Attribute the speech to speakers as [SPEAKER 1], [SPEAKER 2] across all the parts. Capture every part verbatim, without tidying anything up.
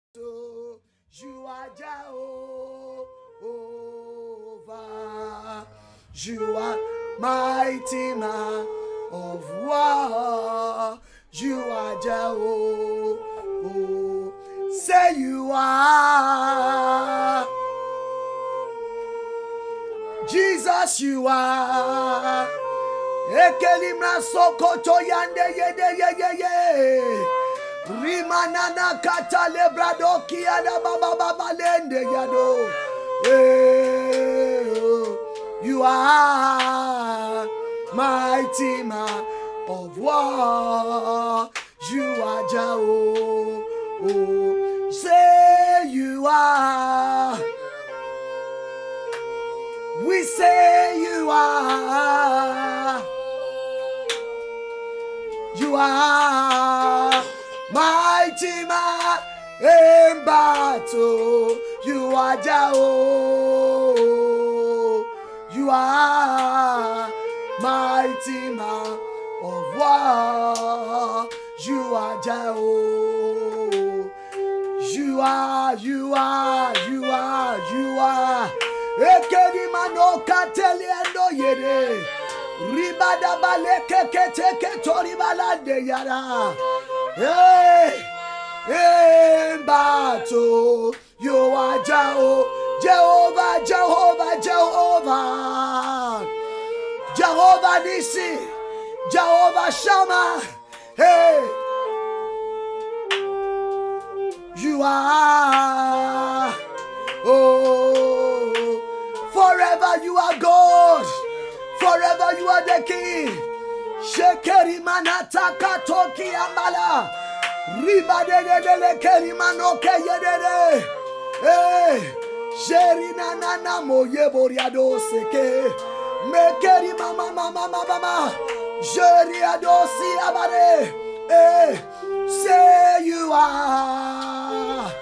[SPEAKER 1] You are Jehovah. You are mighty man of war. You are Jehovah. Say you are. Jesus, you are. Ekelimna sokoto yande ye ye ye ye ye. Rimanana kata lebrado kiada baba baba lende yado. You are mighty man of war. You are Jehovah. Say you are. We say you are. You are mighty man in battle. You are Jehovah. You are mighty man of war. You are Jehovah. You are, you are, you are, you are. Ekedi mano kateliendo yere. Ribada baleke keteke tori balande yara. Hey, in battle, you are Jehovah, Jehovah, Jehovah, Jehovah, Jehovah Nissi, Jehovah Shammah. Hey, you are, oh, forever you are God, forever you are the King. Shekeri manata katoki ambala. Riba de de de le keri manoke yedede. Eh, sheri na na na mo yeboriado seke. Mekeri mama mama mama mama. Sheri adosi abare. Eh, say you are.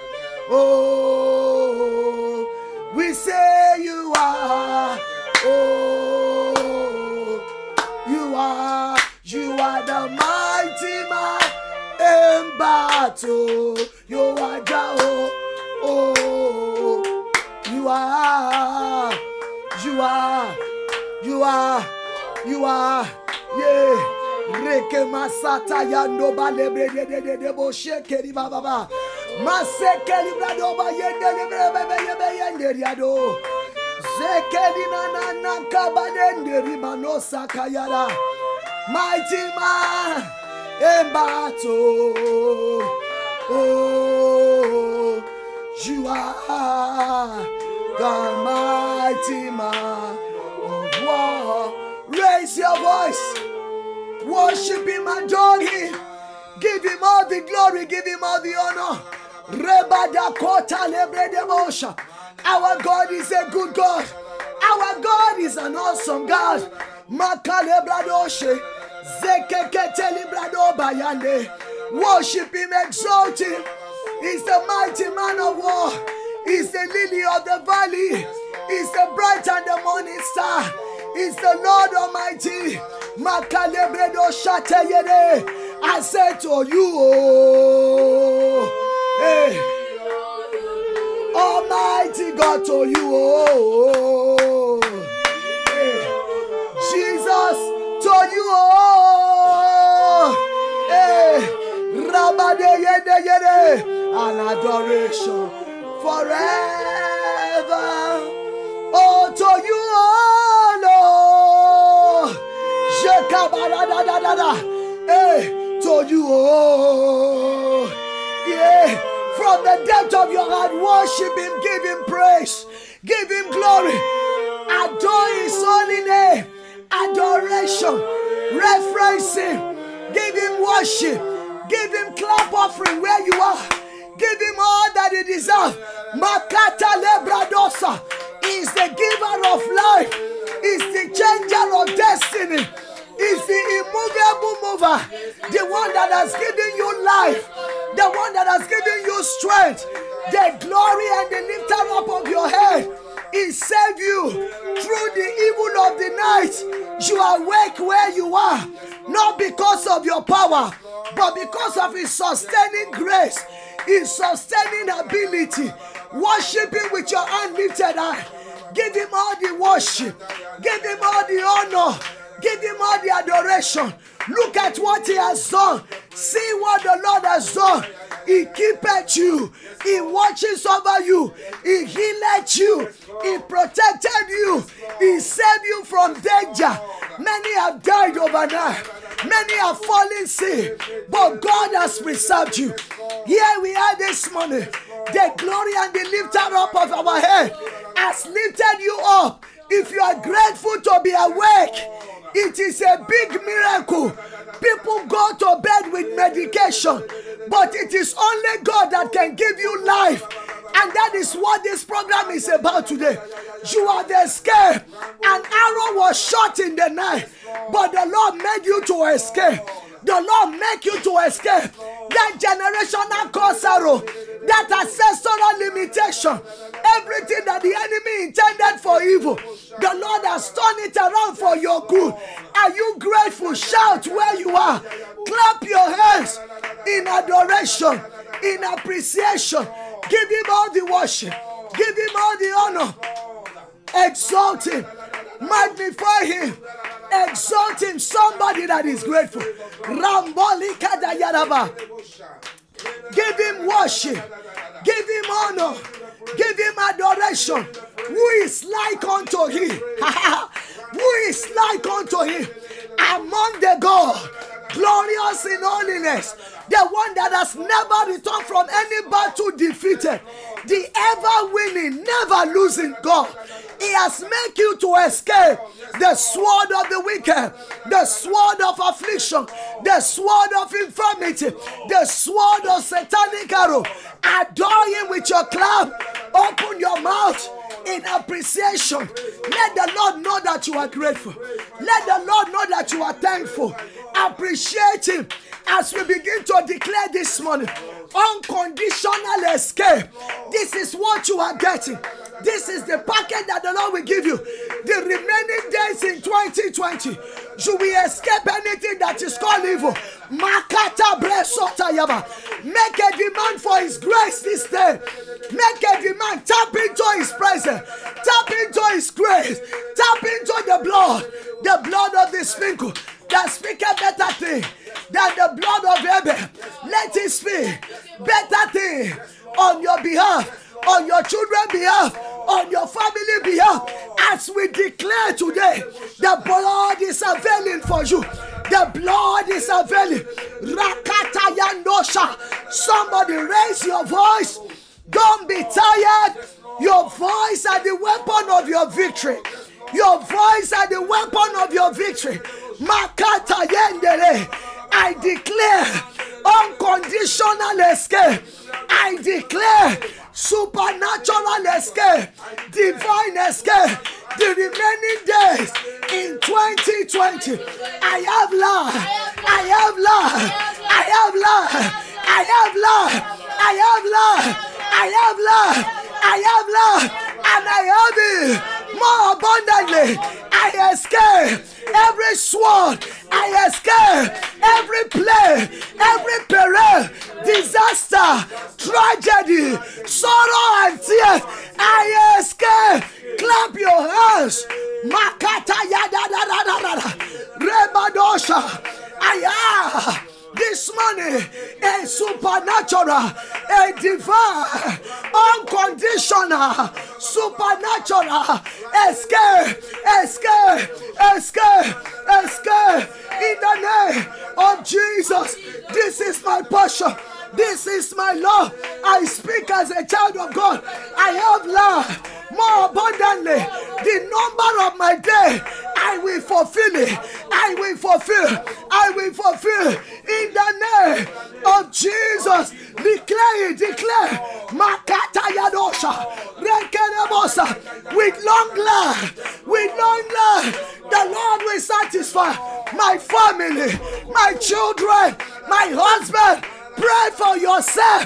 [SPEAKER 1] Oh, we say you are. Oh, you are. You are the mighty man in battle. You are Jehovah. Oh, you are. You are. You are. You are. Yeah. Reke masata yando balebre de de de de bo shekeri baba ba. Masekeli brado ba yende lebre bebe yebe yende riado. Zekeli na na na kabanende rimano sakayara. Mighty man in battle. Oh, you are the mighty man of war. Raise your voice. Worship him, adore him. Give him all the glory, give him all the honor. Rebada kota lebre demosha. Our God is a good God. Our God is an awesome God. Makale bradoshe. Zekeketeli brado bayande. Worship him, exalt him. He's the mighty man of war. He's the lily of the valley. He's the bright and the morning star. He's the Lord Almighty. Makale bredo shate yede. I say to you, oh, hey, Almighty God, to you, oh, hey, Jesus, to you, oh, hey, Rabade yede yede, an adoration forever, oh, to you, oh, Lord, Shekabara da da da da, hey, to you, oh, yeah. From the depth of your heart, worship him, give him praise, give him glory, adore his holy name, adoration, reference him, give him worship, give him clap offering where you are, give him all that he deserves. Makata lebradosa is the giver of life, is the changer of destiny, is the immovable mover, the one that has given you life, the one that has given you strength, the glory and the lifter up of your head. He saved you through the evil of the night. You are awake where you are, not because of your power, but because of his sustaining grace. in sustaining ability. Worship him with your hand lifted high. Give him all the worship. Give him all the honor. Give him all the adoration. Look at what he has done. See what the Lord has done. He keepeth you. He watches over you. He healed you. He protected you. He saved you from danger. Many have died overnight. Many have fallen sick. But God has preserved you. Here we are this morning. The glory and the lifter up of our head has lifted you up. If you are grateful to be awake, it is a big miracle. People go to bed with medication, but it is only God that can give you life. And that is what this program is about today. You have escaped. An arrow was shot in the night, but the Lord made you to escape. The Lord make you to escape that generational curse arrow, that ancestral limitation, everything that the enemy intended for evil. The Lord has turned it around for your good. Are you grateful? Shout where you are. Clap your hands in adoration, in appreciation. Give him all the worship. Give him all the honor. Exalt him. Magnify him. Exalt him. Somebody that is grateful. Ramboli Kadayaraba. Give him worship. Give him honor. Give him adoration. Who is like unto him? Who is like unto him? Among the gods, glorious in holiness, the one that has never returned from any battle defeated, the ever winning, never losing God. He has made you to escape the sword of the wicked, the sword of affliction, the sword of infirmity, the sword of satanic arrow. Adore him with your clap. Open your mouth in appreciation. Let the Lord know that you are grateful. Let the Lord know that you are thankful. Appreciate him as we begin to declare this morning. Unconditional escape. This is what you are getting. This is the packet that the Lord will give you. The remaining days in twenty twenty, you will escape anything that is called evil. Makata bresota yaba. Make a demand for his grace this day. Make a demand. Tap into his presence. Tap into his grace. Tap into the blood. The blood of the sprinkle that speak a better thing than the blood of Abel. Let it speak better thing on your behalf, on your children's behalf, on your family behalf. As we declare today, the blood is availing for you. The blood is availing. Rakata Yandosha. Somebody raise your voice. Don't be tired. Your voice is the weapon of your victory. Your voice is the weapon of your victory. Makata Yendere. I declare unconditional escape. I declare supernatural escape, divine escape. The remaining days in twenty twenty, I have life, I have life, I have life, I have life, I have life, I have life, I have life, and I have it more abundantly. I escape every sword, I escape every plague, every peril, disaster, tragedy, sorrow and tears. I escape. Clap your hands. Makata yada da da da da. Rebadosha. Aya. This morning, a supernatural, a divine, unconditional, supernatural escape, escape, escape, escape in the name of Jesus. This is my passion. This is my law. I speak as a child of God. I have life more abundantly. The number of my day, I will fulfill it. I will fulfill. I will fulfill in the name of Jesus. Declare it, declare. Makata Yadosha. Rekenebosa. With long life, with long life, the Lord will satisfy my family, my children, my husband. Pray for yourself.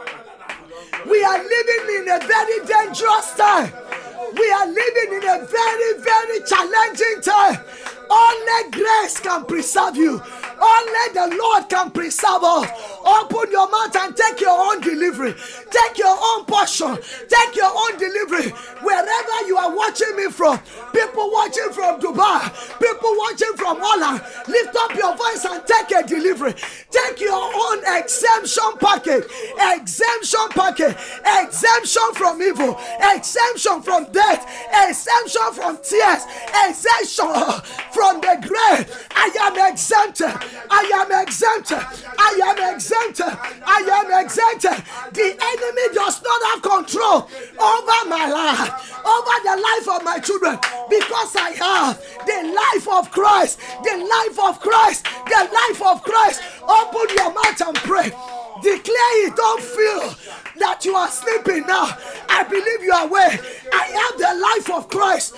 [SPEAKER 1] We are living in a very dangerous time. We are living in a very, very challenging time. Only grace can preserve you. Only the Lord can preserve us. Open your mouth and take your own deliverance. delivery. Take your own portion. Take your own delivery. Wherever you are watching me from, people watching from Dubai, people watching from Holland, lift up your voice and take a delivery. Take your own exemption package. Exemption package. Exemption from evil. Exemption from death. Exemption from tears. Exemption from the grave. I am exempted. I am exempted. I am exempted. I am exempted. The enemy does not have control over my life, over the life of my children, because I have the life of Christ. The life of Christ. The life of Christ. Open your mouth and pray. Declare it. Don't feel that you are sleeping now. I believe you are awake. I have the life of Christ.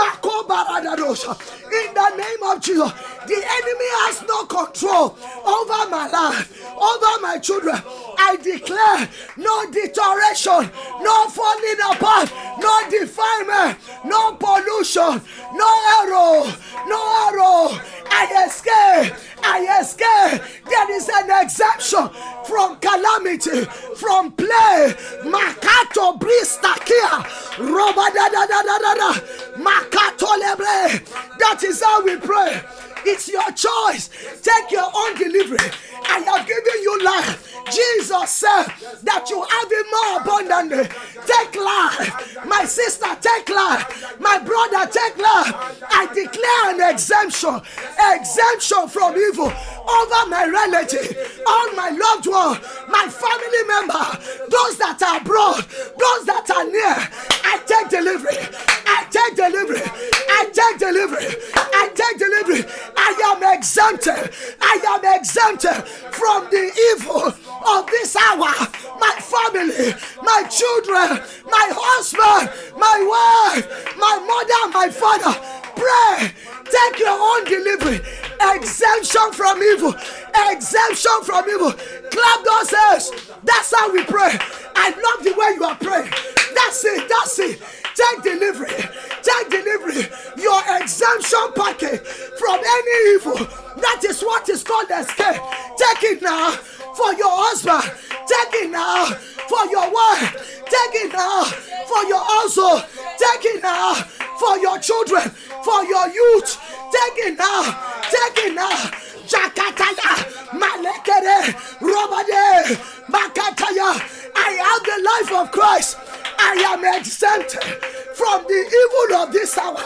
[SPEAKER 1] In the name of Jesus, the enemy has no control over my life, over my children. I declare no deterioration, no falling apart, no defilement, no pollution, no arrow, no arrow. I escape. I escape. There is an exemption from calamity, from play. Makato bristakia. Roba da da da da da da. Makato lebre. That is how we pray. It's your choice. Take your own delivery. I have given you life. Jesus said that you have it more abundantly. Take life. My sister, take life. My brother, take life. I declare an exemption. Exemption from evil over my relative, all my loved one, my family member, those that are abroad, those that are near. I take delivery. I take delivery. I take delivery. I take delivery. I am exempted. I am exempted from the evil of this hour. My family, my children, my husband, my wife, my mother, my father. Pray. Take your own delivery. Exemption from evil. Exemption from evil. Clap those hands. That's how we pray. I love the way you are praying. That's it. That's it. Take delivery. Take delivery. Your exemption package from any evil. That is what is called escape. Take it now for your husband. Take it now for your wife. Take it now for your household. Take it now for your children, for your youth. Take it now. Take it now. Jakataya, Malekere, Robade, Makataya. I have the life of Christ. I am exempted from the evil of this hour.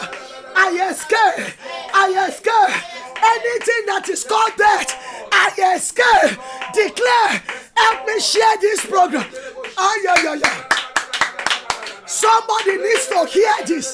[SPEAKER 1] I escape. I escape. Anything that is called death, I escape. Declare. Help me share this program. Ay, ay, ay, ay. Somebody needs to hear this.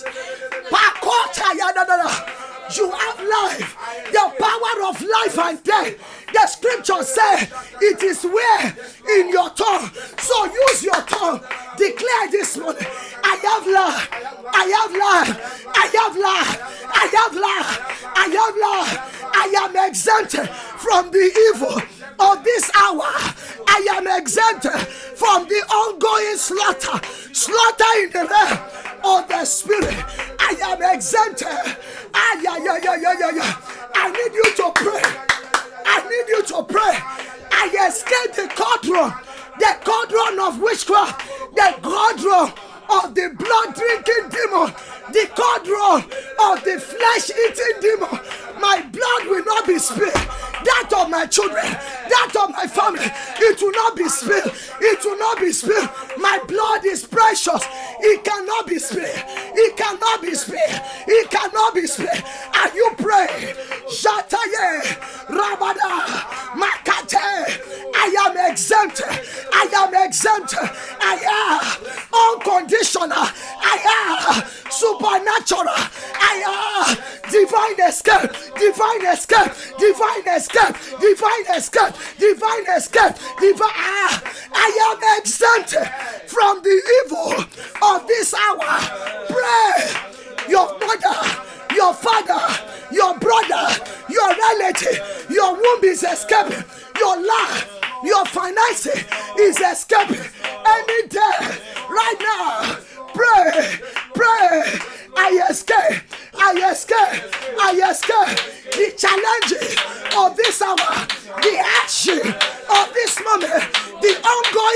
[SPEAKER 1] You have life, the power of life and death. The scripture says it is where in your tongue. So use your tongue. Declare this morning. I have life. I have life. I have life. I have life. I have life. I am exempted from the evil of this hour. I am exempted from the ongoing slaughter. Slaughter in the realm of the spirit. I am exempted. Ah, yeah, yeah, yeah, yeah, yeah, yeah. I need you to pray. I need you to pray. I escaped the cauldron. The cauldron of witchcraft. The cauldron of the blood drinking demon. The cauldron of the flesh eating demon. My blood will not be spilled. That of my children, that of my family, it will not be spilled. It will not be spilled. My blood is precious. It cannot be spilled. It cannot be spilled. It cannot be spilled. And you pray, Shataye, Rabada, Makate. I am exempted. I am exempted. I am unconditional. I am supernatural. I am divine escape. Divine escape. Divine escape. Divine escape. Divine escape. Divine. Ah, I am exempted from the evil of this hour. Pray. Your mother, your father, your brother, your relative, your womb is escaping. Your life, your finances is escaping any day. Right now, pray, pray. I escape, I escape, I escape the challenges of this hour, the action of this moment, the ongoing slaughter.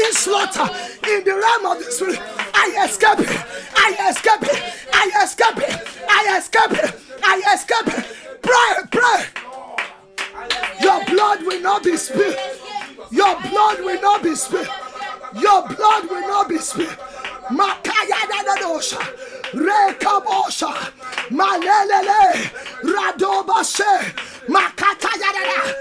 [SPEAKER 1] water in the realm of the spirit. I escape it. I escape it. I escape it. I escape it. I escape it. Pray, pray. Your blood will not be spilled. Your blood will not be spilled. Your blood will not be spilled. Makaya da dosha, rekabosha, malelele, radobashe, makata yada,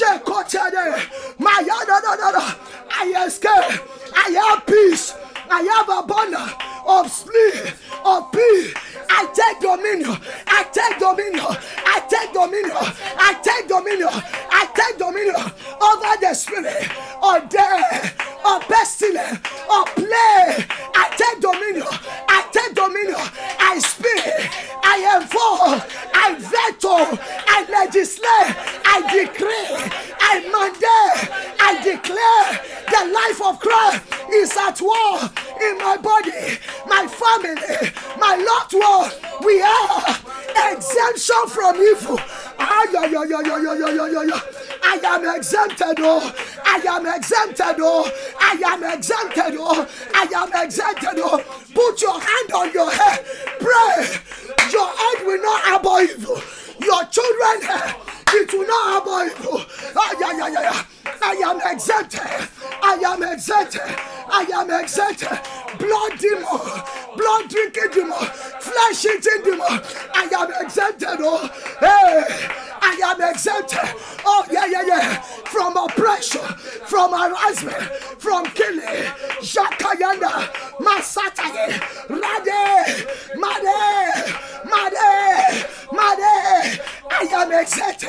[SPEAKER 1] jekotede, mayada da da da. I escape. I have peace. I have abundance of sleep, of peace. I take dominion. I take dominion. I take dominion. I take dominion. I take dominion over the spirit of death, of pestilence, of plague. I take dominion. I take dominion. I speak. I enforce. I veto. I legislate. I decree. I mandate. I declare the life of Christ is at war in my body, my family, my loved one. We are exemption from evil. Ah, yeah, yeah, yeah, yeah, yeah, yeah, yeah, yeah. I am exempted, oh. I am exempted, oh. I am exempted, oh. I am exempted, oh. Put your hand on your head. Pray. Your head will not harbor evil. Your children head, it will not harbor evil. Ah, yeah, yeah, yeah, yeah. I am exempted. I am exempted. I am exempted. Blood demon, blood drinking demon, flesh eating demon. I am exempted. Oh, hey, I am exempted. Oh, yeah, yeah, yeah. From oppression, from harassment, from killing. Jakayanda, Masataye, Rade, Made, Made, Made. I am exempted.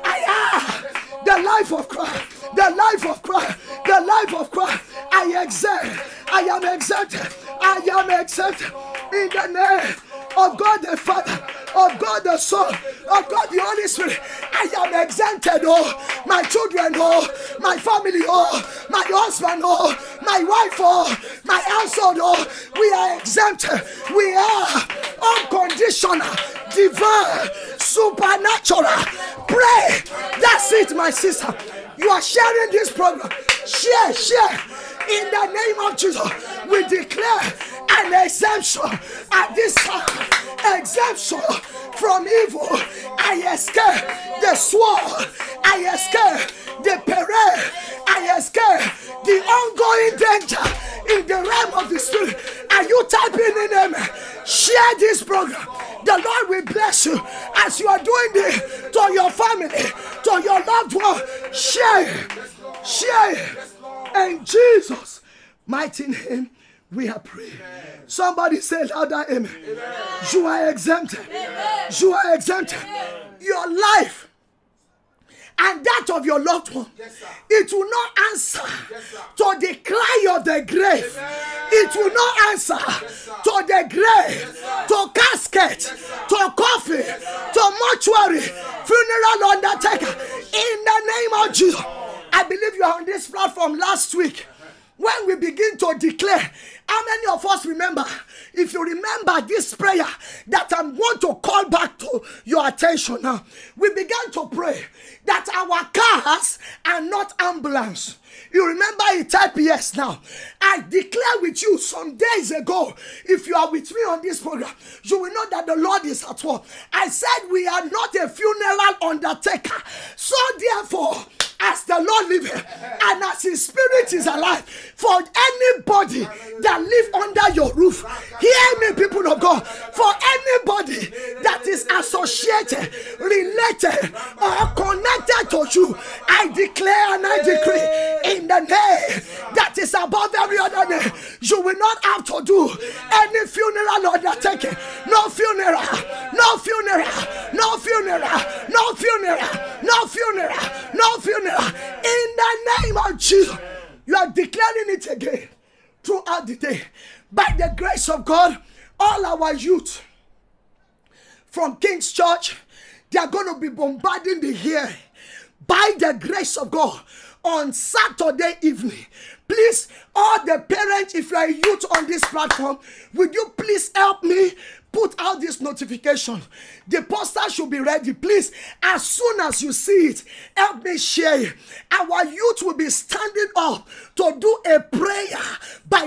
[SPEAKER 1] I am the life of Christ. The life of Christ, the life of Christ, I exempt, I am exempted, I am exempted in the name of God the Father, of God the Son, of God the Holy Spirit. I am exempted, oh, my children, oh, my family, oh, my husband, oh, my wife, oh, my household, oh, we are exempted, we are unconditional, divine, supernatural. Pray, that's it, my sister. You are sharing this program. Share, share. In the name of Jesus, we declare an exemption at this time. Exemption from evil. I escape the sword. I escape the peril. I escape the ongoing danger in the realm of the spirit. Are you typing in amen? Share this program. The Lord will bless you as you are doing this to your family, to your loved one. Share, share. In Jesus' mighty name, we are praying. Somebody say louder, amen. Amen. You are exempted. Amen. You are exempted. Amen. Your life and that of your loved one, yes, it will not answer, yes, to the cry of the grave. Amen. It will not answer, yes, to the grave, yes, to casket, yes, to coffin, yes, to mortuary, yes, funeral undertaker. In the name of Jesus. I believe you are on this platform last week when we begin to declare. How many of us remember? If you remember this prayer that I'm going to call back to your attention now, we began to pray that our cars are not ambulance. You remember it, type yes now. I declare with you some days ago, if you are with me on this program, you will know that the Lord is at work. I said we are not a funeral undertaker. So therefore, as the Lord liveth and as his spirit is alive, for anybody that live under your roof, hear me, people of God, for anybody that is associated, related, or connected to you, I declare and I decree in the name that is above every other name, you will not have to do any funeral undertaking. No funeral, no funeral, no funeral, no funeral, no funeral, no funeral. In the name of Jesus, you are declaring it again throughout the day. By the grace of God, all our youth from King's Church, they are going to be bombarding the air. By the grace of God, on Saturday evening, please, all the parents, if you are a youth on this platform, would you please help me put out this notification? The poster should be ready. Please, as soon as you see it, help me share it. Our youth will be standing up to do a prayer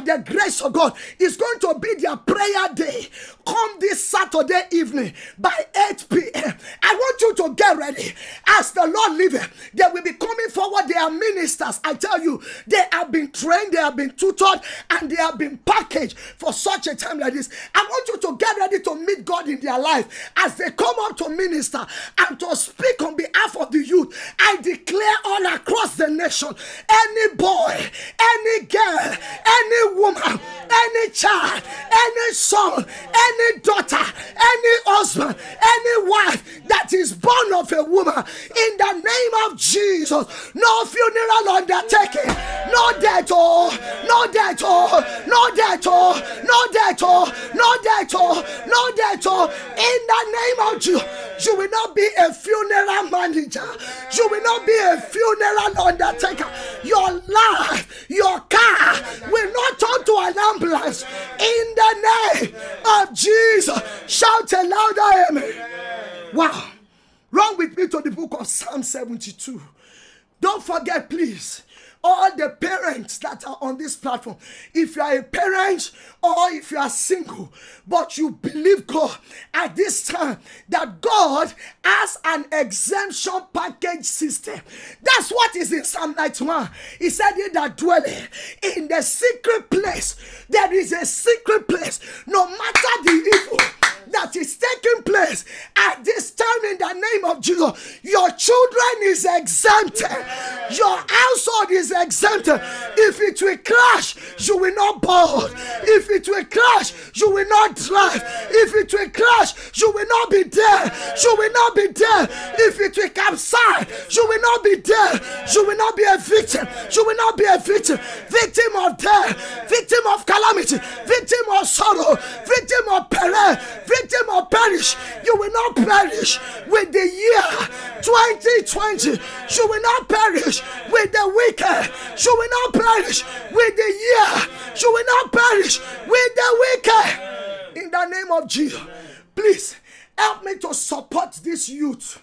[SPEAKER 1] the grace of God is going to be their prayer day. Come this Saturday evening by eight p m I want you to get ready. As the Lord liveth, they will be coming forward. They are ministers. I tell you, they have been trained, they have been tutored, and they have been packaged for such a time like this. I want you to get ready to meet God in their life as they come up to minister and to speak on behalf of the youth. I declare all across the nation, any boy, any girl, any woman, any child, any son, any daughter, any husband, any wife that is born of a woman, in the name of Jesus, no funeral undertaking, no death, oh, no death, oh, no death, oh, no death, oh, no death, oh, no death, oh, in the name of Jesus. You will not be a funeral manager. You will not be a funeral undertaker. Your life, your car will not turn to an ambulance. In the name of Jesus. Shout a louder amen. Wow. Run with me to the book of Psalm seventy-two. Don't forget, please, all the parents that are on this platform. If you are a parent or if you are single, but you believe God at this time that God has an exemption package system. That's what is in Psalm ninety-one. He said, "He that dwelleth in the secret place," there is a secret place. No matter the evil that is taking place at this time, in the name of Jesus, your children is exempted. Your household is exempted. If it will crash, you will not board. If it will crash, you will not drive. If it will crash, you will not be there. You will not be there. If it will capsize, you will not be there. You will not be a victim. You will not be a victim. Victim of death, victim of calamity, victim of sorrow, victim of peril, victim of perish. You will not perish with the year twenty twenty. You will not perish with the wicked. You will not perish with the year. You will not perish with the wicked. In the name of Jesus, please help me to support this youth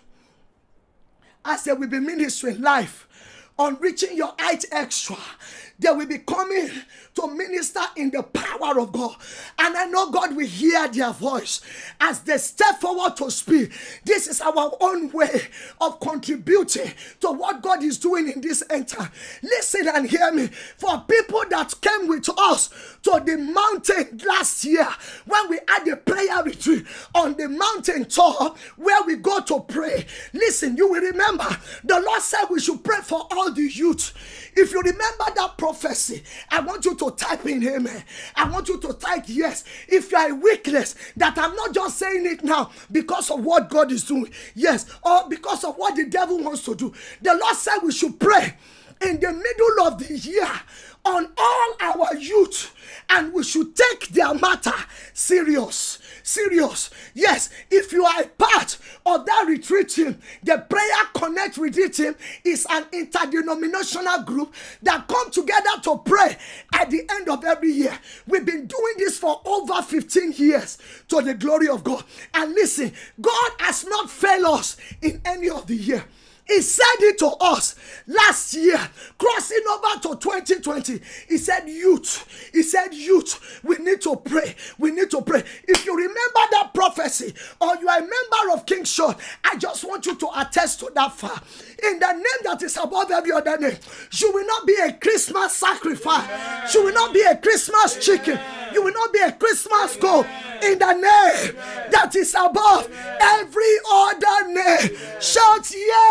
[SPEAKER 1] as they will be ministering life on Reaching Your Height Extra. They will be coming to minister in the power of God. And I know God will hear their voice as they step forward to speak. This is our own way of contributing to what God is doing in this end time. Listen and hear me. For people that came with us to the mountain last year, when we had a prayer retreat on the mountain top where we go to pray. Listen, you will remember the Lord said we should pray for all the youth. If you remember that prophecy, I want you to type in amen. I want you to type yes. If you are a weakness, that I'm not just saying it now because of what God is doing, yes, or because of what the devil wants to do. The Lord said we should pray in the middle of the year on all our youth, and we should take their matter serious. Serious. Yes, if you are a part of that retreat team, the Prayer Connect retreat team is an interdenominational group that come together to pray at the end of every year. We've been doing this for over fifteen years to the glory of God. And listen, God has not failed us in any of the year. He said it to us last year, crossing over to twenty twenty. He said, youth. He said, youth, we need to pray. We need to pray. If you remember that prophecy or you are a member of King Short, I just want you to attest to that fact. In the name that is above every other name, you will not be a Christmas sacrifice. You will not be a Christmas chicken. You will not be a Christmas goat. In the name that is above every other name, shout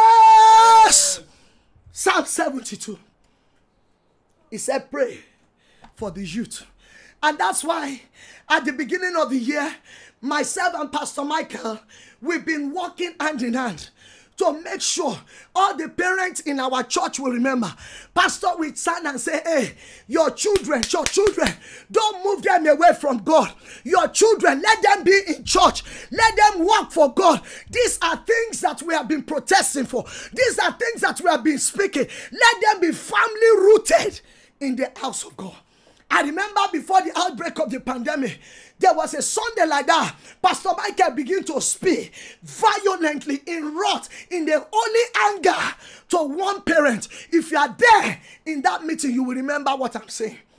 [SPEAKER 1] yes. Psalm seventy-two. He said, pray for the youth. And that's why at the beginning of the year, myself and Pastor Michael, we've been working hand in hand to make sure all the parents in our church will remember. Pastor will stand and say, hey, your children, your children, don't move them away from God. Your children, let them be in church. Let them work for God. These are things that we have been protesting for. These are things that we have been speaking. Let them be family rooted in the house of God. I remember before the outbreak of the pandemic, there was a Sunday like that. Pastor Michael began to speak violently in wrath, in the holy anger to one parent. If you are there in that meeting, you will remember what I'm saying.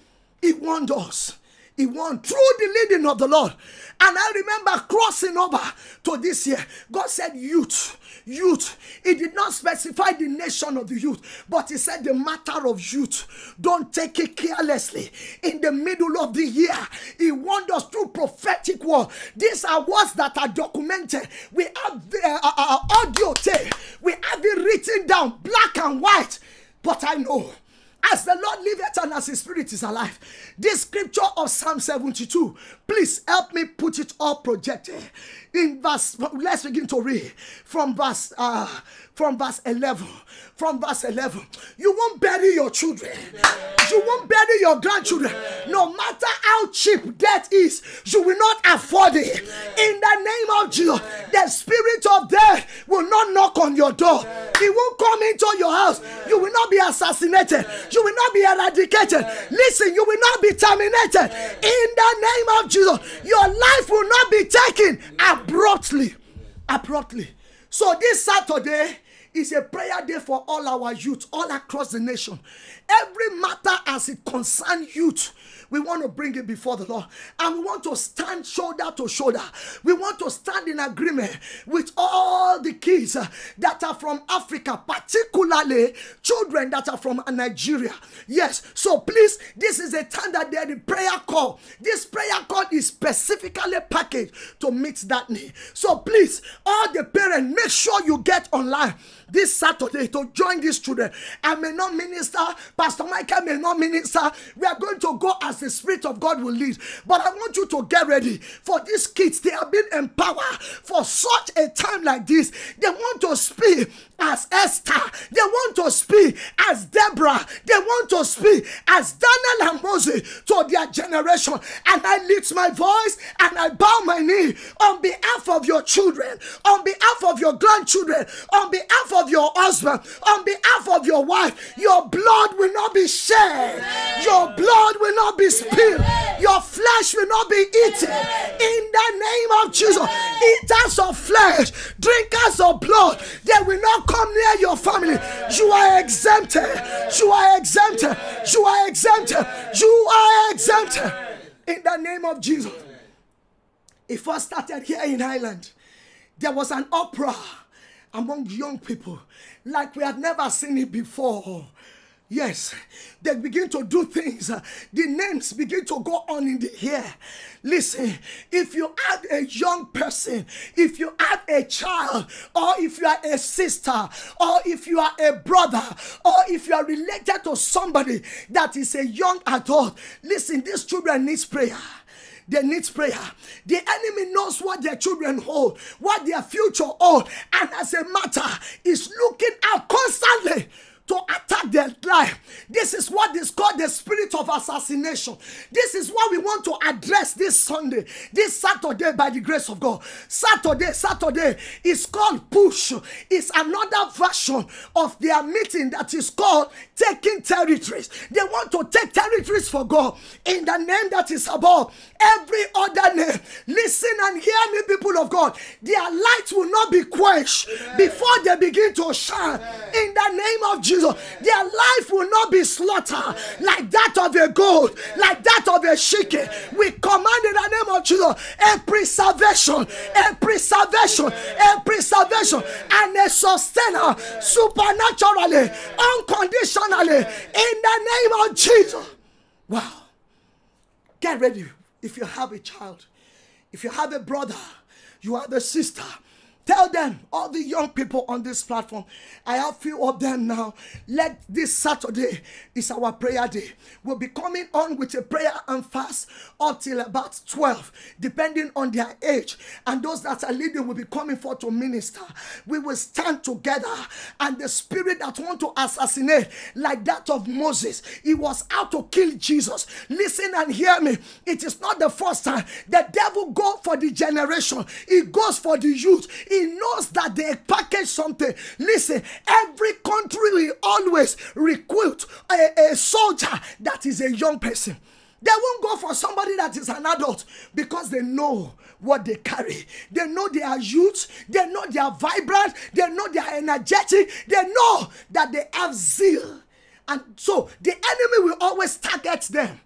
[SPEAKER 1] He warned us. He warned through the leading of the Lord. And I remember crossing over to this year. God said youth. Youth. He did not specify the nation of the youth, but he said the matter of youth. Don't take it carelessly. In the middle of the year, he warned us through prophetic word. These are words that are documented. We have the uh, uh, audio tape. We have it written down, black and white. But I know, as the Lord liveth and as his spirit is alive, this scripture of Psalm seventy-two, please help me put it all projected. In verse, let's begin to read from verse uh, from verse eleven. From verse eleven, you won't bury your children. You won't bury your grandchildren. No matter how cheap death is, you will not afford it. In the name of Jesus, the spirit of death will not knock on your door. It won't come into your house. You will not be assassinated. You will not be eradicated. Listen, you will not be terminated. In the name of Jesus, your life will not be taken abruptly. Abruptly. So this Saturday is a prayer day for all our youth all across the nation. Every matter as it concerns youth, we want to bring it before the Lord. And we want to stand shoulder to shoulder. We want to stand in agreement with all the kids uh, that are from Africa, particularly children that are from Nigeria. Yes, so please, this is a time that there is prayer call. This prayer call is specifically packaged to meet that need. So please, all the parents, make sure you get online this Saturday to join these children. I may not minister, Pastor Michael may not minister. We are going to go as the Spirit of God will lead. But I want you to get ready for these kids. They have been empowered for such a time like this. They want to speak as Esther. They want to speak as Deborah. They want to speak as Daniel and Moses to their generation. And I lift my voice and I bow my knee on behalf of your children, on behalf of your grandchildren, on behalf of your husband, on behalf of your wife. Your blood will not be shed. Your blood will not be spilled. Your flesh will not be eaten. In the name of Jesus, eaters of flesh, drinkers of blood, they will not come near your family. You are exempted. You are exempted. You are exempted. You are exempted. In the name of Jesus. It first started here in Ireland. There was an uproar among young people like we had never seen it before. Yes, they begin to do things. The names begin to go on in the air. Listen, if you have a young person, if you have a child, or if you are a sister, or if you are a brother, or if you are related to somebody that is a young adult, listen, these children need prayer. They need prayer. The enemy knows what their children hold, what their future hold, and as a matter, is looking out constantly to attack their life. This is what is called the spirit of assassination. This is what we want to address this Sunday, this Saturday, by the grace of God. Saturday, Saturday is called Push. It's another version of their meeting that is called Taking Territories. They want to take territories for God in the name that is above every other name. Listen and hear me, people of God. Their light will not be quenched before they begin to shine. In the name of Jesus. Their life will not be slaughtered like that of a goat, like that of a chicken. We command in the name of Jesus a preservation, a preservation, a preservation, and a sustainer supernaturally, unconditionally, in the name of Jesus. Wow. Get ready. If you have a child, if you have a brother, you have a sister, tell them, all the young people on this platform, I have few of them now. Let this Saturday is our prayer day. We'll be coming on with a prayer and fast until about twelve, depending on their age. And those that are leading will be coming forth to minister. We will stand together, and the spirit that want to assassinate, like that of Moses, he was out to kill Jesus. Listen and hear me. It is not the first time the devil goes for the generation. He goes for the youth. He knows that they package something. Listen, every country will always recruit a, a soldier that is a young person. They won't go for somebody that is an adult because they know what they carry. They know they are youth. They know they are vibrant. They know they are energetic. They know that they have zeal. And so the enemy will always target them.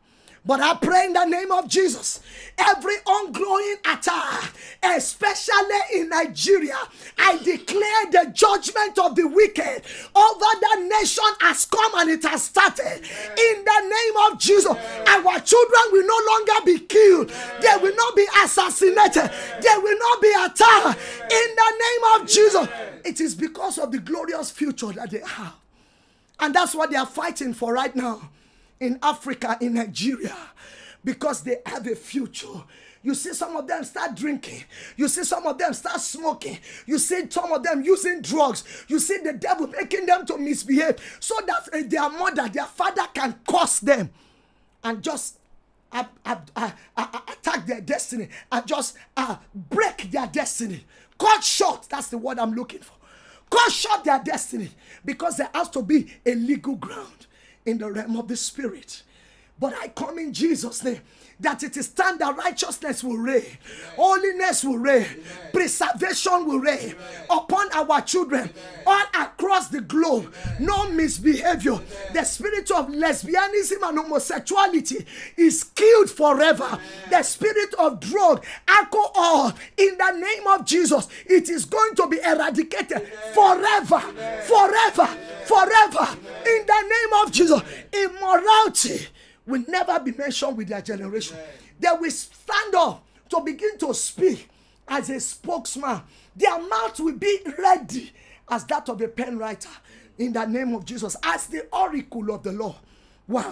[SPEAKER 1] But I pray in the name of Jesus, every ongoing attack, especially in Nigeria, I declare the judgment of the wicked over the nation has come and it has started. In the name of Jesus, our children will no longer be killed. They will not be assassinated. They will not be attacked. In the name of Jesus, it is because of the glorious future that they have. And that's what they are fighting for right now in Africa, in Nigeria, because they have a future. You see some of them start drinking. You see some of them start smoking. You see some of them using drugs. You see the devil making them to misbehave so that uh, their mother, their father can curse them and just uh, uh, uh, uh, attack their destiny and just uh, break their destiny. Cut short, that's the word I'm looking for. Cut short their destiny because there has to be a legal ground in the realm of the spirit. But I come in Jesus' name that it is time that righteousness will reign, Amen. Holiness will reign, Amen. Preservation will reign, Amen. Upon our children, Amen. All across the globe. Amen. No misbehavior. Amen. The spirit of lesbianism and homosexuality is killed forever. Amen. The spirit of drug, alcohol, in the name of Jesus, it is going to be eradicated Amen. Forever, Amen. Forever, Amen. Forever, Amen. In the name of Jesus. Immorality will never be mentioned with their generation. Amen. They will stand up to begin to speak as a spokesman. Their mouth will be ready as that of a pen writer in the name of Jesus, as the oracle of the Lord. Wow.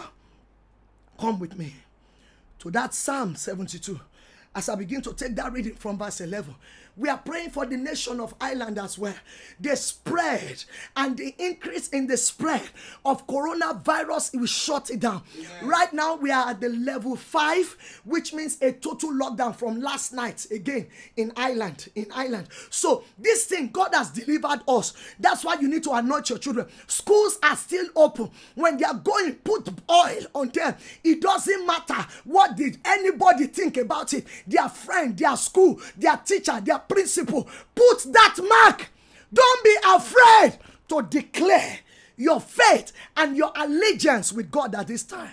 [SPEAKER 1] Come with me to that Psalm seventy-two. As I begin to take that reading from verse eleven, we are praying for the nation of Ireland as well. The spread and the increase in the spread of coronavirus will shut it down. Yeah. Right now, we are at the level five, which means a total lockdown from last night again in Ireland. In Ireland. So this thing, God has delivered us. That's why you need to anoint your children. Schools are still open. When they are going, put oil on them. It doesn't matter what did anybody think about it. Their friend, their school, their teacher, their principal. Put that mark. Don't be afraid to declare your faith and your allegiance with God at this time.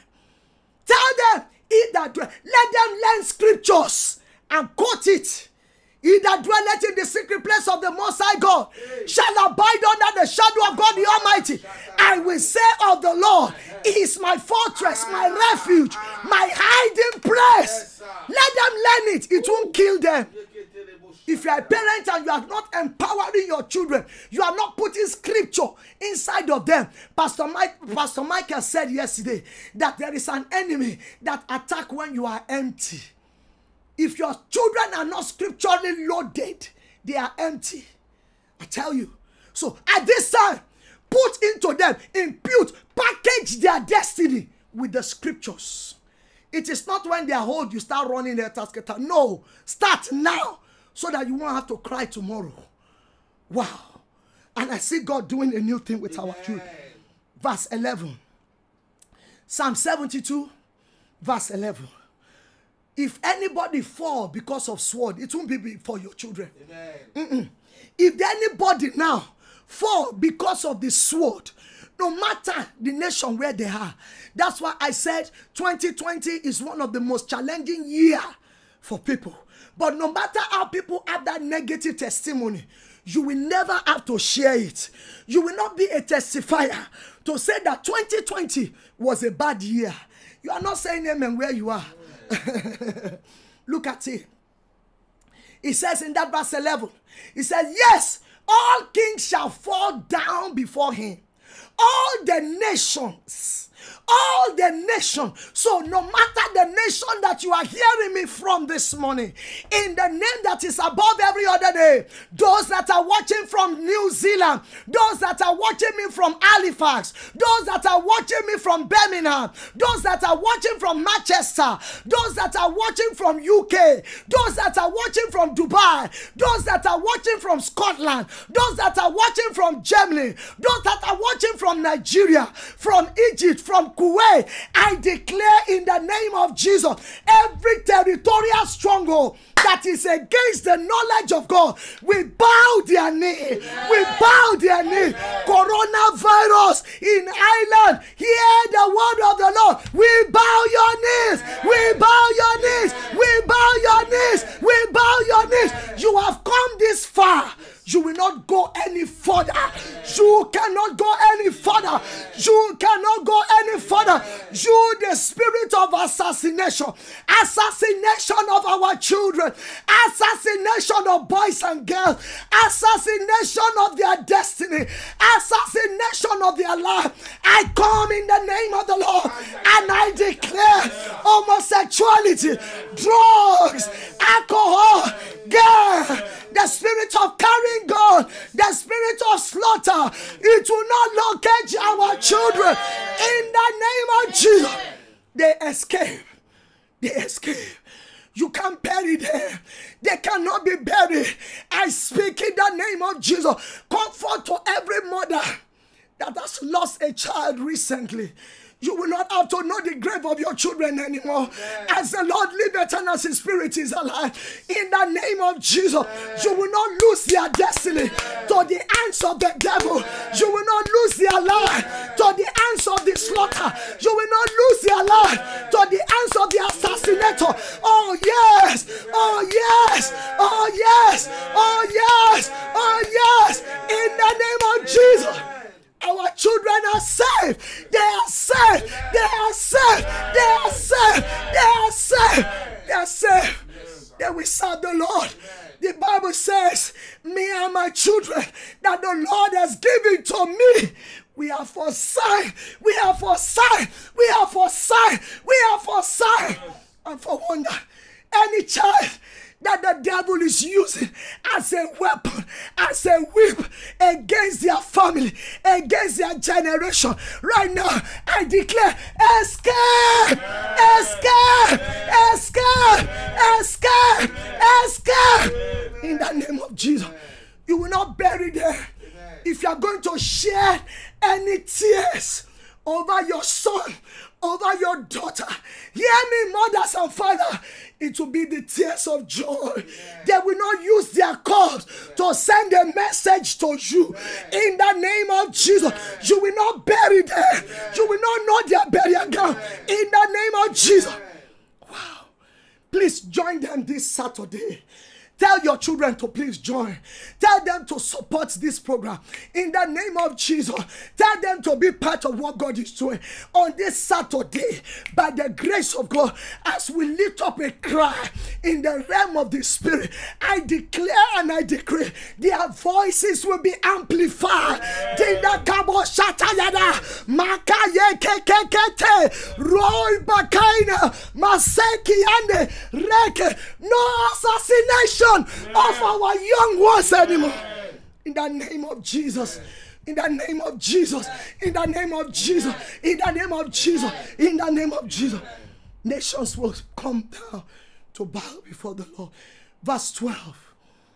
[SPEAKER 1] Tell them, he that dwell, let them learn scriptures and quote it. He that dwelleth in the secret place of the Most High God shall abide under the shadow of God the Almighty. I will say of the Lord, He is my fortress, my refuge, my hiding place. Let them learn it. It won't kill them. If you are a parent and you are not empowering your children, you are not putting scripture inside of them. Pastor Mike, Pastor Michael said yesterday that there is an enemy that attacks when you are empty. If your children are not scripturally loaded, they are empty. I tell you. So at this time, put into them, impute, package their destiny with the scriptures. It is not when they are old you start running their task. No, start now so that you won't have to cry tomorrow. Wow. And I see God doing a new thing with Amen. Our children. Verse eleven. Psalm seventy-two, verse eleven. If anybody fall because of sword, it won't be for your children. Amen. If anybody now fall because of the sword, no matter the nation where they are. That's why I said twenty twenty is one of the most challenging years for people. But no matter how people have that negative testimony, you will never have to share it. You will not be a testifier to say that twenty twenty was a bad year. You are not saying amen where you are. Look at it. It says in that verse eleven, it says, yes, all kings shall fall down before him. All the nations, all the nations. So no matter the nation that you are hearing me from this morning, in the name that is above every other name, those that are watching from New Zealand, those that are watching me from Halifax, those that are watching me from Birmingham, those that are watching from Manchester, those that are watching from U K, those that are watching from Dubai, those that are watching from Scotland, those that are watching from Germany, those that are watching from Nigeria, from Egypt, from Kuwait, I declare in the name of Jesus, Every territorial stronghold that is against the knowledge of God, we bow their knee. We bow their knee. Coronavirus in Ireland, hear the word of the Lord. We bow your knees. We bow your knees. We bow your knees. We bow your knees. You have come this far. You will not go any further. You cannot go any further. You cannot go any further. You, the spirit of assassination, assassination of our children, assassination of boys and girls, assassination of their destiny, assassination of their life. I come in the name of the Lord and I declare homosexuality, drugs, alcohol, girl, the spirit of carrying God, the spirit of slaughter, it will not locate our children. In the name of Jesus, they escape. They escape. You can't bury them. They cannot be buried. I speak in the name of Jesus. Comfort to every mother that has lost a child recently. You will not have to know the grave of your children anymore. Yeah. As the Lord liveth and as His Spirit is alive. In the name of Jesus, yeah. You will not lose their destiny yeah. to the hands of the devil. Yeah. You will not lose their life yeah. to the hands of the slaughter. Yeah. You will not lose their life yeah. to the hands of the assassinator. Oh yes, oh yes, oh yes, oh yes, oh yes. In the name of Jesus. Our children are safe. They are safe. They are safe. They are safe. They are safe. They are safe. They will serve the Lord. The Bible says, me and my children that the Lord has given to me, we are for sign. We are for sign. We are for sign. We are for sign. And for wonder, any child that the devil is using as a weapon, as a whip against their family, against their generation. Right now, I declare, escape, escape, escape, escape, escape. In the name of Jesus, you will not bury them. If you are going to shed any tears over your son, over your daughter, hear me, mothers and fathers, it will be the tears of joy. Yeah. They will not use their cups yeah. to send a message to you. Yeah. In the name of Jesus, yeah. You will not bury them. Yeah. You will not know their burial ground. Yeah. In the name of Jesus. Yeah. Wow. Please join them this Saturday. Tell your children to please join. Tell them to support this program. In the name of Jesus, tell them to be part of what God is doing. On this Saturday, by the grace of God, as we lift up a cry in the realm of the Spirit, I declare and I decree their voices will be amplified. No assassination of our young ones anymore. In the name of Jesus. In the name of Jesus. In the name of Jesus. In the name of Jesus. In the name of Jesus. Nations will come down to bow before the Lord. Verse twelve.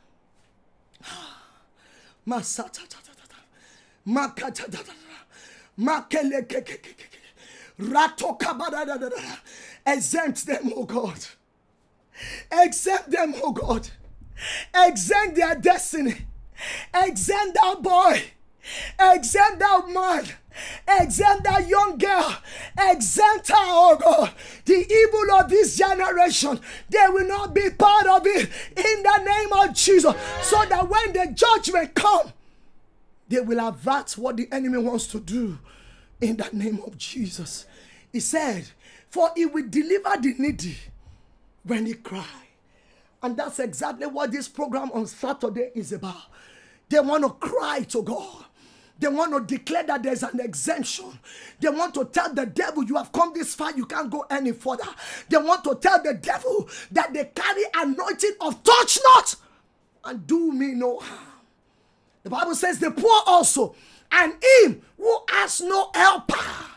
[SPEAKER 1] Exempt them, oh God. Exempt them, oh God. Exempt their destiny. Exempt that boy. Exempt that man. Exempt that young girl. Exempt her, oh God. The evil of this generation, they will not be part of it. In the name of Jesus. So that when the judgment comes, they will avert what the enemy wants to do. In the name of Jesus. He said, for he will deliver the needy when he cry. And that's exactly what this program on Saturday is about. They want to cry to God. They want to declare that there's an exemption. They want to tell the devil, you have come this far, you can't go any further. They want to tell the devil that they carry anointing of touch not and do me no harm. The Bible says the poor also, and him who has no helper.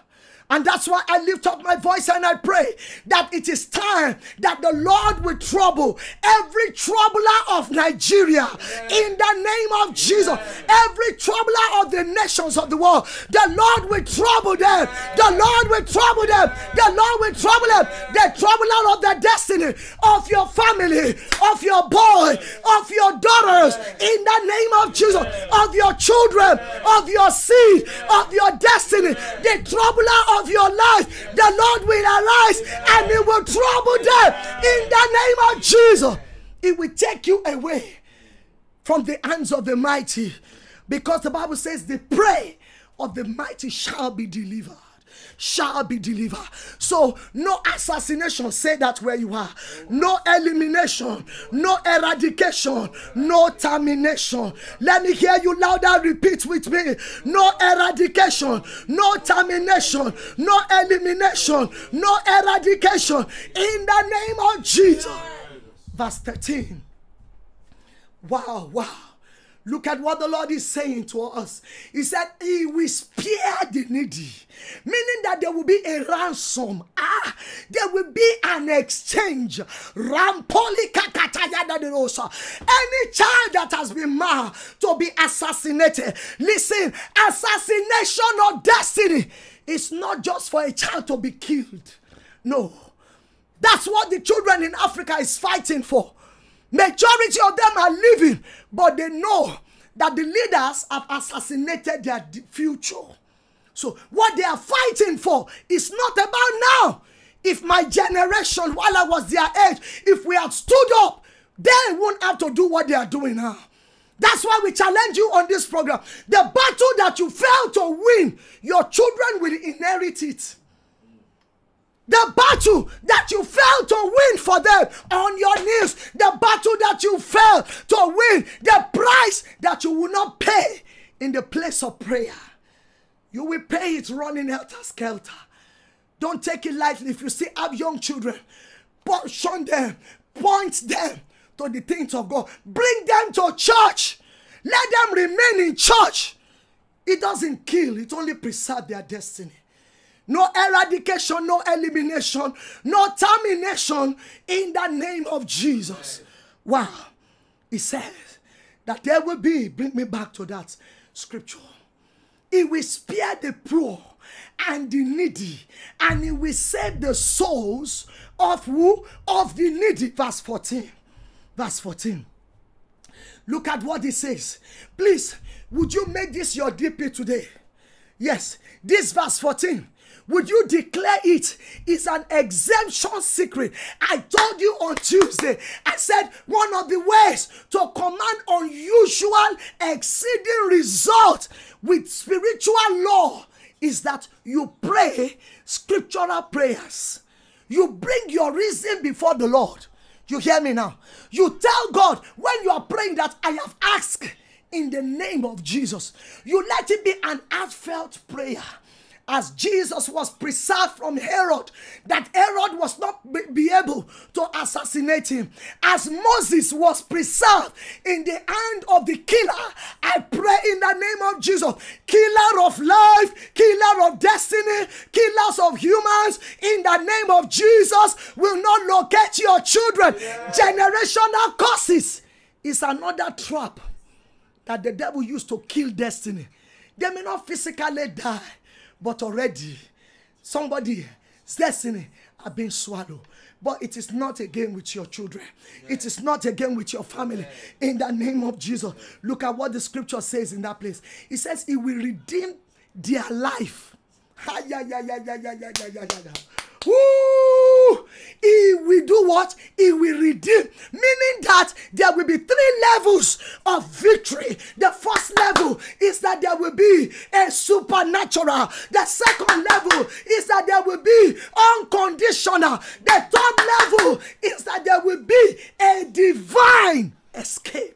[SPEAKER 1] And that's why I lift up my voice and I pray that it is time that the Lord will trouble every troubler of Nigeria in the name of Jesus. Every troubler of the nations of the world, the Lord will trouble them. The Lord will trouble them. The Lord will trouble them. The troubler of the destiny of your family, of your boy, of your daughters, in the name of Jesus, of your children, of your seed, of your destiny, the troubler of your life, the Lord will arise and He will trouble them in the name of Jesus. It will take you away from the hands of the mighty, because the Bible says the prey of the mighty shall be delivered. Shall be delivered. So no assassination, say that where you are. No elimination, no eradication, no termination. Let me hear you louder, repeat with me. No eradication, no termination, no elimination, no eradication in the name of Jesus. Verse thirteen. Wow, wow. Look at what the Lord is saying to us. He said, He will spare the needy. Meaning that there will be a ransom. Ah, there will be an exchange. Rampoli kakatayada de rosa. Any child that has been marked to be assassinated. Listen, assassination of destiny is not just for a child to be killed. No. That's what the children in Africa is fighting for. Majority of them are living, but they know that the leaders have assassinated their future. So what they are fighting for is not about now. If my generation, while I was their age, if we had stood up, they won't have to do what they are doing now. That's why we challenge you on this program. The battle that you fail to win, your children will inherit it. The battle that you failed to win for them on your knees, the battle that you failed to win, the price that you will not pay in the place of prayer, you will pay it running helter-skelter. Don't take it lightly. If you still have young children, portion them, point them to the things of God. Bring them to church. Let them remain in church. It doesn't kill, it only preserves their destiny. No eradication, no elimination, no termination in the name of Jesus. Wow. He says that there will be, bring me back to that scripture. He will spare the poor and the needy, and He will save the souls of who? Of the needy. Verse fourteen. Verse fourteen. Look at what He says. Please, would you make this your D P today? Yes, this verse fourteen. Would you declare it is an exemption secret? I told you on Tuesday, I said one of the ways to command unusual, exceeding results with spiritual law is that you pray scriptural prayers. You bring your reason before the Lord. You hear me now? You tell God when you are praying that I have asked in the name of Jesus. You let it be an heartfelt prayer. As Jesus was preserved from Herod, that Herod was not be able to assassinate him. As Moses was preserved in the hand of the killer, I pray in the name of Jesus, killer of life, killer of destiny, killers of humans, in the name of Jesus, will not locate your children. Yeah. Generational curses is another trap that the devil used to kill destiny. They may not physically die, but already somebody's destiny has been swallowed. But it is not again with your children. Yeah. It is not again with your family. Yeah. In the name of Jesus. Look at what the scripture says in that place. It says He will redeem their life. Yeah, yeah, yeah, yeah, yeah, yeah, yeah, yeah. Woo! He will do what? He will redeem. Meaning that there will be three levels of victory. The first level is that there will be a supernatural. The second level is that there will be unconditional. The third level is that there will be a divine escape.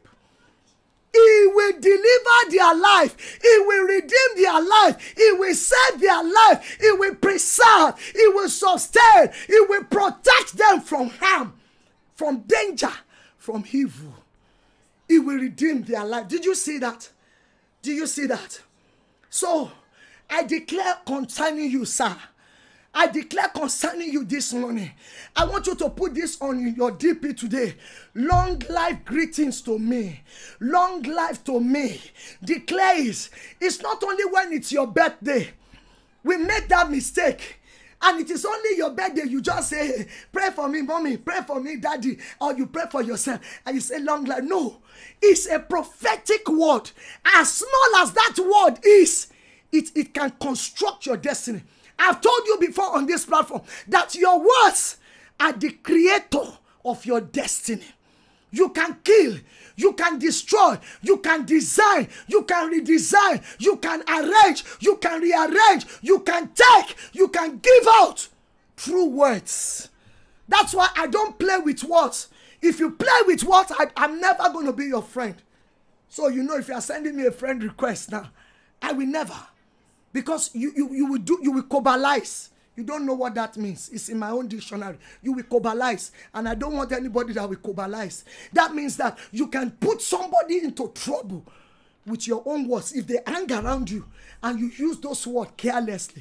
[SPEAKER 1] He will deliver their life. He will redeem their life. He will save their life. He will preserve. He will sustain. He will protect them from harm, from danger, from evil. He will redeem their life. Did you see that? Do you see that? So, I declare concerning you, sir, I declare concerning you this morning, I want you to put this on your D P today. Long life greetings to me. Long life to me. Declare it. It's not only when it's your birthday. We make that mistake. And it is only your birthday, you just say, pray for me, mommy, pray for me, daddy. Or you pray for yourself and you say long life. No. It's a prophetic word. As small as that word is, it, it can construct your destiny. I've told you before on this platform that your words are the creator of your destiny. You can kill, you can destroy, you can design, you can redesign, you can arrange, you can rearrange, you can take, you can give out through words. That's why I don't play with words. If you play with words, I, I'm never going to be your friend. So you know, if you are sending me a friend request now, I will never. Because you, you, you will do, you will cobalize. You don't know what that means. It's in my own dictionary. You will cobalize. And I don't want anybody that will cobalize. That means that you can put somebody into trouble with your own words. If they hang around you and you use those words carelessly.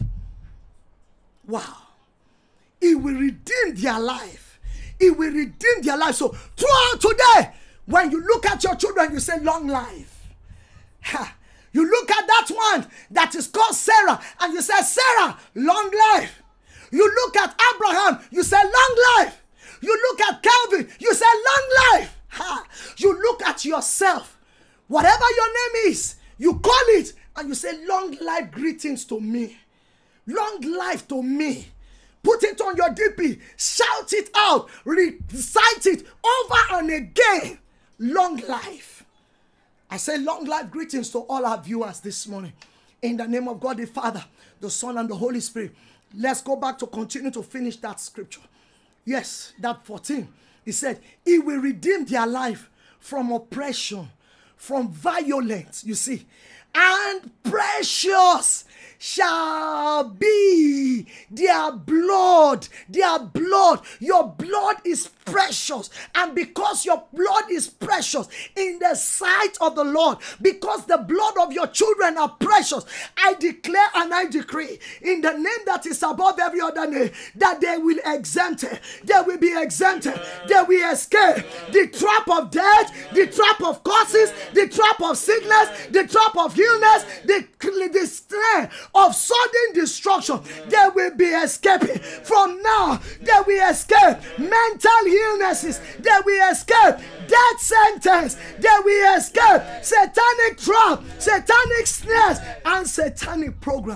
[SPEAKER 1] Wow. It will redeem their life. It will redeem their life. So throughout today, when you look at your children, you say long life. Ha. You look at that one that is called Sarah and you say, Sarah, long life. You look at Abraham, you say, long life. You look at Calvin, you say, long life. Ha. You look at yourself, whatever your name is, you call it and you say, long life greetings to me. Long life to me. Put it on your D P, shout it out, recite it over and again. Long life. I say long life greetings to all our viewers this morning. In the name of God the Father, the Son, and the Holy Spirit. Let's go back to continue to finish that scripture. Yes, that fourteen. He said, He will redeem their life from oppression, from violence, you see. And precious shall be their blood. Their blood. Your blood is precious. And because your blood is precious in the sight of the Lord, because the blood of your children are precious, I declare and I decree in the name that is above every other name that they will exempted. They will be exempted. They will escape the trap of death, the trap of curses, the trap of sickness, the trap of illness, the, the snare of sudden destruction. They will be escaping. From now, they will escape mental illnesses. They will escape death sentence. They will escape satanic trap, satanic snares, and satanic program.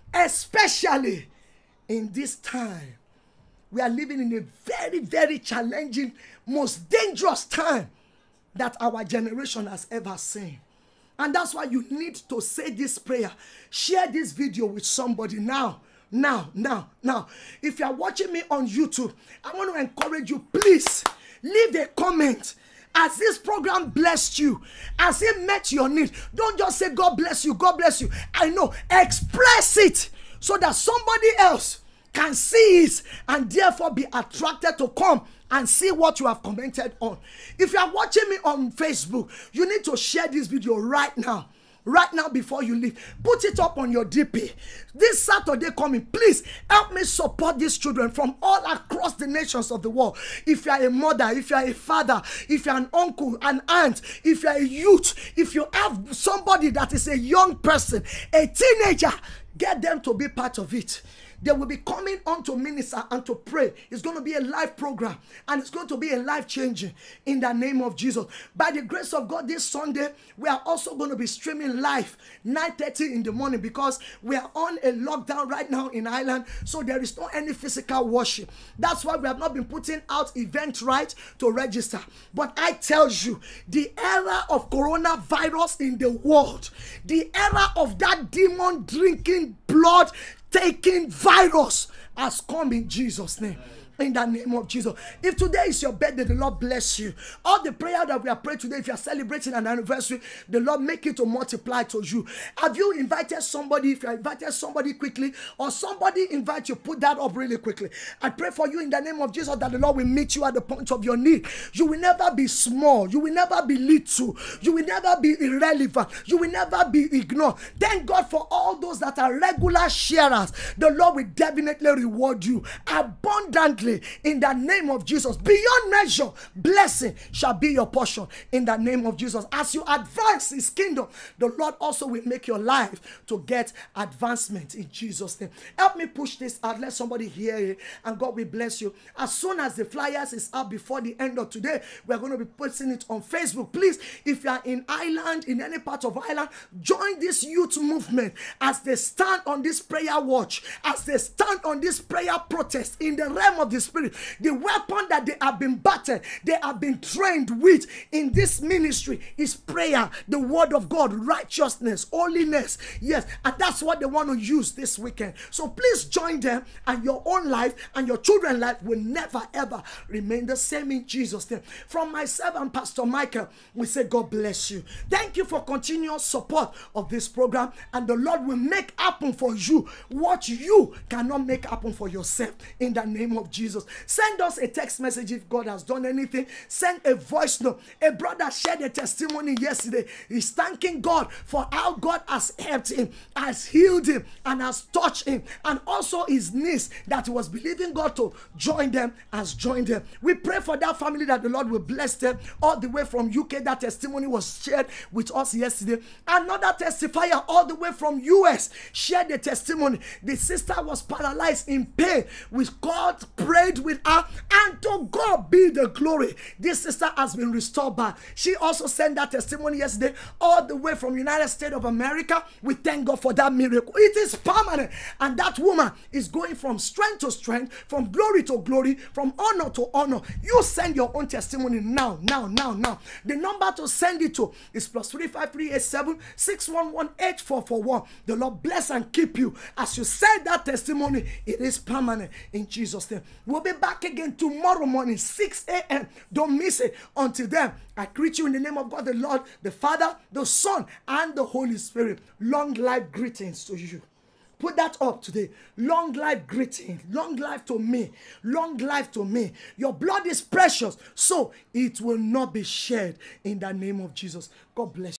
[SPEAKER 1] Especially in this time. We are living in a very, very challenging, most dangerous time that our generation has ever seen. And that's why you need to say this prayer. Share this video with somebody now. Now, now, now. If you are watching me on YouTube, I want to encourage you, please leave a comment. As this program blessed you, as it met your need, don't just say God bless you, God bless you. I know, express it so that somebody else can see it and therefore be attracted to come and see what you have commented on. If you are watching me on Facebook, you need to share this video right now. Right now before you leave. Put it up on your D P. This Saturday coming, please help me support these children from all across the nations of the world. If you are a mother, if you are a father, if you are an uncle, an aunt, if you are a youth, if you have somebody that is a young person, a teenager, get them to be part of it. They will be coming on to minister and to pray. It's going to be a live program. And it's going to be a life changing in the name of Jesus. By the grace of God, this Sunday, we are also going to be streaming live nine thirty in the morning because we are on a lockdown right now in Ireland. So there is no any physical worship. That's why we have not been putting out Eventbrite to register. But I tell you, the era of coronavirus in the world, the era of that demon drinking blood taking virus has come in Jesus' name. In the name of Jesus. If today is your birthday, the Lord bless you. All the prayer that we are praying today, if you are celebrating an anniversary, the Lord make it to multiply to you. Have you invited somebody? If you invited somebody quickly, or somebody invite you, put that up really quickly. I pray for you in the name of Jesus that the Lord will meet you at the point of your need. You will never be small. You will never be little. You will never be irrelevant. You will never be ignored. Thank God for all those that are regular sharers. The Lord will definitely reward you abundantly in the name of Jesus. Beyond measure, blessing shall be your portion in the name of Jesus. As you advance his kingdom, the Lord also will make your life to get advancement in Jesus' name. Help me push this out. Let somebody hear it, and God will bless you. As soon as the flyers is up before the end of today, we're going to be posting it on Facebook. Please, if you are in Ireland, in any part of Ireland, join this youth movement as they stand on this prayer watch, as they stand on this prayer protest in the realm of the spirit. The weapon that they have been battered, they have been trained with in this ministry is prayer, the word of God, righteousness, holiness. Yes, and that's what they want to use this weekend. So please join them, and your own life and your children's life will never ever remain the same in Jesus' name. From myself and Pastor Michael, we say God bless you. Thank you for continuous support of this program, and the Lord will make happen for you what you cannot make happen for yourself in the name of Jesus. Send us a text message if God has done anything. Send a voice note. A brother shared a testimony yesterday. He's thanking God for how God has helped him, has healed him, and has touched him, and also his niece that he was believing God to join them has joined them. We pray for that family that the Lord will bless them all the way from U K. That testimony was shared with us yesterday. Another testifier all the way from U S shared the testimony. The sister was paralyzed in pain. With God prayed with her, and to God be the glory. This sister has been restored back. She also sent that testimony yesterday all the way from United States of America. We thank God for that miracle. It is permanent, and that woman is going from strength to strength, from glory to glory, from honor to honor. You send your own testimony now, now, now, now. The number to send it to is plus three five three eight seven six one one eight four four one. The Lord bless and keep you as you send that testimony. It is permanent in Jesus' name. We'll be back again tomorrow morning, six a m Don't miss it. Until then, I greet you in the name of God, the Lord, the Father, the Son, and the Holy Spirit. Long life greetings to you. Put that up today. Long life greeting. Long life to me. Long life to me. Your blood is precious, so it will not be shed in the name of Jesus. God bless you.